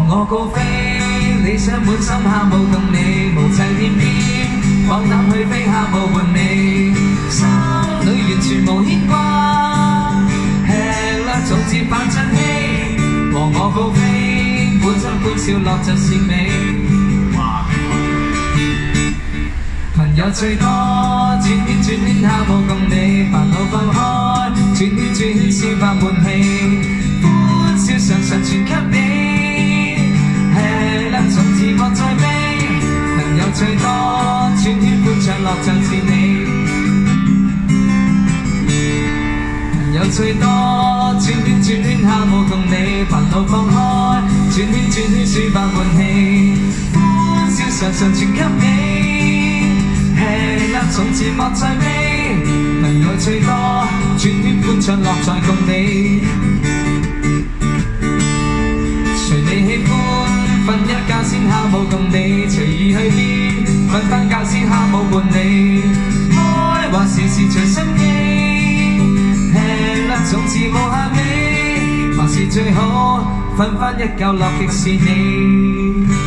我高飛，理想滿心下舞動你，無際翩翩，放膽去飛下舞伴你，心裏完全無牽掛，吃啦種子反振氣，和我高飛，半真半笑樂就是美。朋友最多，轉圈轉圈下舞共你，煩惱放開，轉圈轉圈消化悶氣，歡笑常常傳給你，吃啦從自覺再悲。朋友最多，轉圈歡暢樂就是你。朋友最多，轉圈轉圈下舞共你，煩惱放開，轉圈轉圈抒發悶氣，歡笑常常傳給你。吃啦從自覺再悲，朋友最多，轉圈歡暢樂在共你。隨你喜歡，瞓一覺先下舞共你，隨意去邊，瞓返覺先下舞伴你。開話時時隨心機，吃啦總是無限美，還是最好瞓返一覺樂極是你。